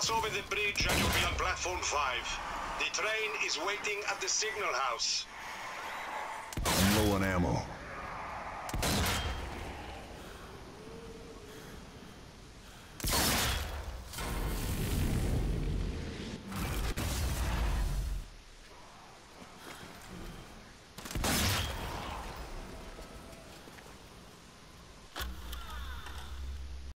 Pass over the bridge and you'll be on platform 5. The train is waiting at the signal house. I'm low on ammo.